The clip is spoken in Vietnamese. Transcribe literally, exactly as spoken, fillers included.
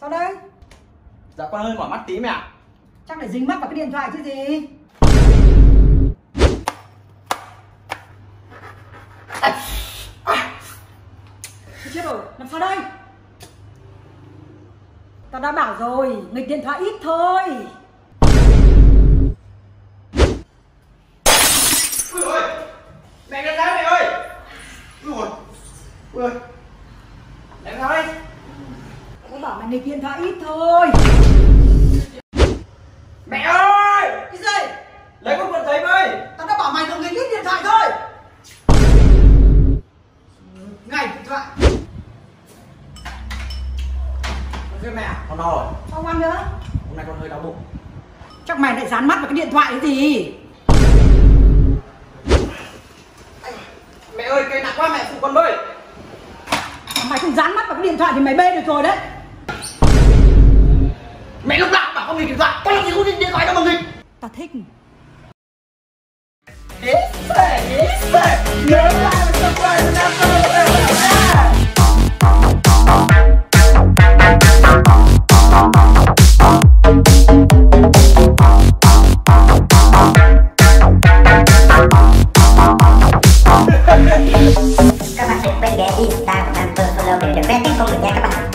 Sao đây? Dạ con hơi mỏi mắt tí mẹ ạ. Chắc lại dính mắt vào cái điện thoại chứ gì. À, à. Chết rồi, làm sao đây? Tao đã bảo rồi, nghịch điện thoại ít thôi. Ui ôi, mẹ ra ra mẹ ơi. Ui ôi, ui ôi, mẹ ra đây. Tao bảo mày nghịch điện thoại ít thôi. Mẹ ơi, Cái gì? lấy con cuộn giấy với. Tao đã bảo mày đừng nghịch ít điện thoại thôi. Ngày điện thoại. Ok mẹ, con no rồi. Không ăn nữa. Hôm nay con hơi đau bụng. Chắc mày lại dán mắt vào cái điện thoại cái gì? Mẹ ơi, cây nặng quá mẹ phụ con với. Mày không dán mắt vào cái điện thoại thì mày bê được rồi đấy. Mẹ lúc nào bảo con nghịch điện thoại, con làm gì có điện thoại đâu mà nghịch. Tao thích. Ý xệ, ý xệ, nhớ lại một tập quay năm Các bạn đừng quên ghé Insta của Nam Phương follow để được vé tiếp công được nha các bạn.